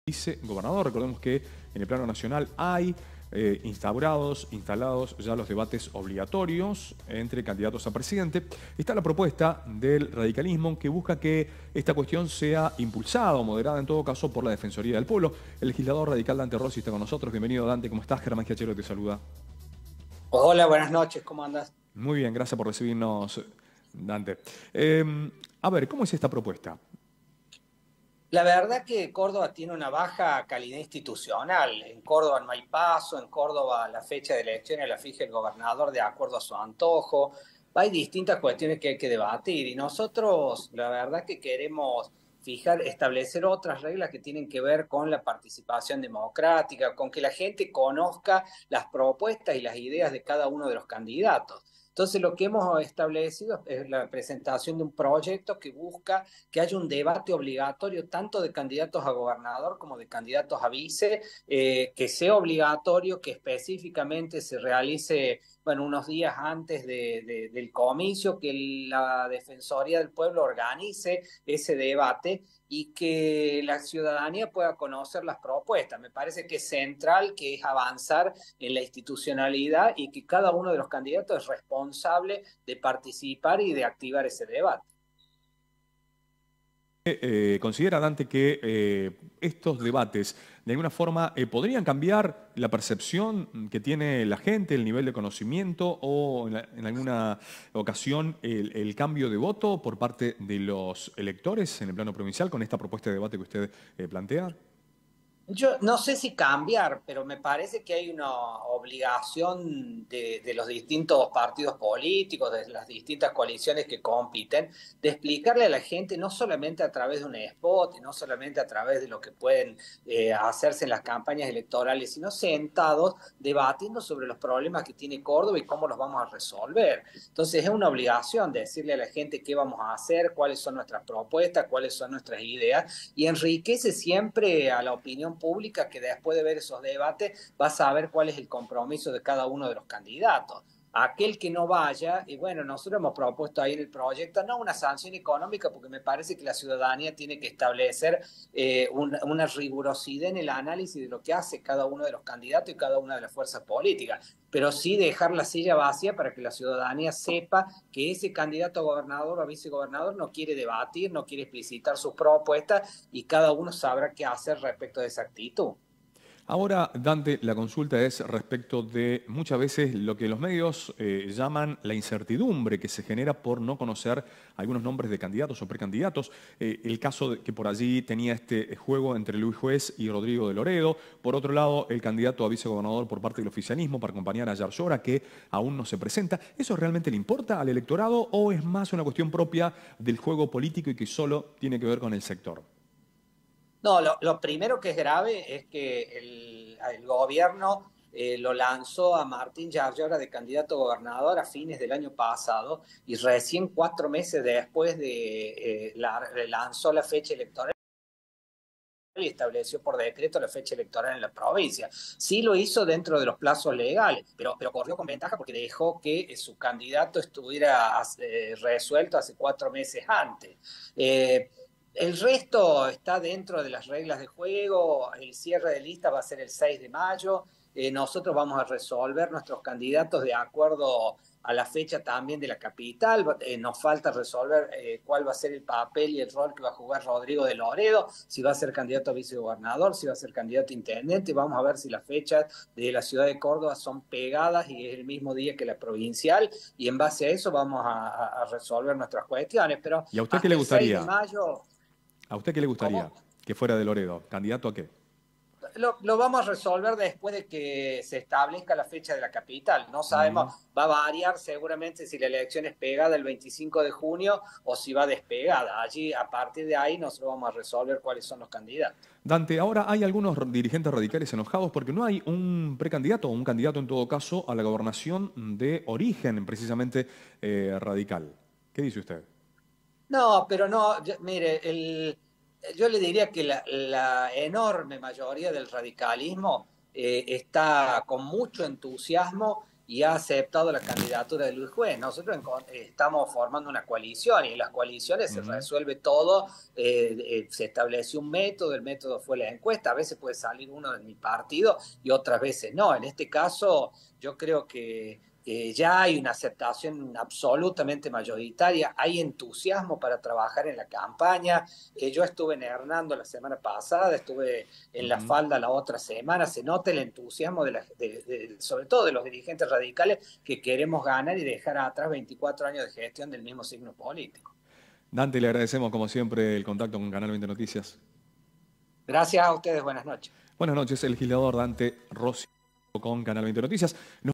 vicegobernador. Recordemos que en el plano nacional hay instalados ya los debates obligatorios entre candidatos a presidente. Está la propuesta del radicalismo que busca que esta cuestión sea impulsada o moderada en todo caso por la Defensoría del Pueblo. El legislador radical Dante Rossi está con nosotros. Bienvenido, Dante. ¿Cómo estás? Germán Giachero te saluda. Hola, buenas noches. ¿Cómo andas? Muy bien, gracias por recibirnos, Dante. A ver, ¿cómo es esta propuesta? La verdad que Córdoba tiene una baja calidad institucional. En Córdoba no hay paso, en Córdoba la fecha de elecciones la fija el gobernador de acuerdo a su antojo. Hay distintas cuestiones que hay que debatir y nosotros la verdad que queremos establecer otras reglas que tienen que ver con la participación democrática, con que la gente conozca las propuestas y las ideas de cada uno de los candidatos. Entonces, lo que hemos establecido es la presentación de un proyecto que busca que haya un debate obligatorio tanto de candidatos a gobernador como de candidatos a vice, que sea obligatorio, que específicamente se realice, bueno, unos días antes del comicio, que la Defensoría del Pueblo organice ese debate y que la ciudadanía pueda conocer las propuestas. Me parece que es central, que es avanzar en la institucionalidad y que cada uno de los candidatos es responsable de participar y de activar ese debate. ¿Considera, Dante, que estos debates de alguna forma podrían cambiar la percepción que tiene la gente, el nivel de conocimiento o en alguna ocasión el cambio de voto por parte de los electores en el plano provincial con esta propuesta de debate que usted plantea? Yo no sé si cambiar, pero me parece que hay una obligación de los distintos partidos políticos, de las distintas coaliciones que compiten, de explicarle a la gente, no solamente a través de un spot, y no solamente a través de lo que pueden hacerse en las campañas electorales, sino sentados debatiendo sobre los problemas que tiene Córdoba y cómo los vamos a resolver. Entonces es una obligación decirle a la gente qué vamos a hacer, cuáles son nuestras propuestas, cuáles son nuestras ideas, y enriquece siempre a la opinión pública que después de ver esos debates va a saber cuál es el compromiso de cada uno de los candidatos. Aquel que no vaya, y bueno, nosotros hemos propuesto ahí en el proyecto, no una sanción económica, porque me parece que la ciudadanía tiene que establecer una rigurosidad en el análisis de lo que hace cada uno de los candidatos y cada una de las fuerzas políticas, pero sí dejar la silla vacía para que la ciudadanía sepa que ese candidato a gobernador o a vicegobernador no quiere debatir, no quiere explicitar sus propuestas y cada uno sabrá qué hacer respecto de esa actitud. Ahora, Dante, la consulta es respecto de muchas veces lo que los medios llaman la incertidumbre que se genera por no conocer algunos nombres de candidatos o precandidatos. El caso de que por allí tenía este juego entre Luis Juez y Rodrigo de Loredo. Por otro lado, el candidato a vicegobernador por parte del oficialismo para acompañar a Yarlora, que aún no se presenta. ¿Eso realmente le importa al electorado o es más una cuestión propia del juego político y que solo tiene que ver con el sector? No, lo primero que es grave es que el gobierno lo lanzó a Martín Yarlora de candidato a gobernador a fines del año pasado y recién 4 meses después lanzó la fecha electoral y estableció por decreto la fecha electoral en la provincia. Sí lo hizo dentro de los plazos legales, pero corrió con ventaja porque dejó que su candidato estuviera resuelto hace 4 meses antes. El resto está dentro de las reglas de juego, el cierre de lista va a ser el 6 de mayo, nosotros vamos a resolver nuestros candidatos de acuerdo a la fecha también de la capital, nos falta resolver cuál va a ser el papel y el rol que va a jugar Rodrigo de Loredo, si va a ser candidato a vicegobernador, si va a ser candidato a intendente, vamos a ver si las fechas de la ciudad de Córdoba son pegadas y es el mismo día que la provincial, y en base a eso vamos a resolver nuestras cuestiones, pero ¿Y a usted qué hasta le el 6 de gustaría? mayo... ¿A usted qué le gustaría ¿Cómo? que fuera de Loredo? ¿Candidato a qué? Lo vamos a resolver después de que se establezca la fecha de la capital. No Mm. sabemos, va a variar seguramente si la elección es pegada el 25 de junio o si va despegada. Allí, a partir de ahí, nosotros vamos a resolver cuáles son los candidatos. Dante, ahora hay algunos dirigentes radicales enojados porque no hay un precandidato o un candidato en todo caso a la gobernación de origen precisamente radical. ¿Qué dice usted? No, pero no, mire, yo le diría que la enorme mayoría del radicalismo está con mucho entusiasmo y ha aceptado la candidatura de Luis Juez. Nosotros estamos formando una coalición y en las coaliciones se resuelve todo, se estableció un método, el método fue la encuesta, a veces puede salir uno de mi partido y otras veces no. En este caso yo creo que ya hay una aceptación absolutamente mayoritaria, hay entusiasmo para trabajar en la campaña. Yo estuve en Hernando la semana pasada, estuve en La Falda la otra semana, se nota el entusiasmo sobre todo de los dirigentes radicales que queremos ganar y dejar atrás 24 años de gestión del mismo signo político. Dante, le agradecemos como siempre el contacto con Canal 20 Noticias. Gracias a ustedes, buenas noches. Buenas noches, el legislador Dante Rossi con Canal 20 Noticias.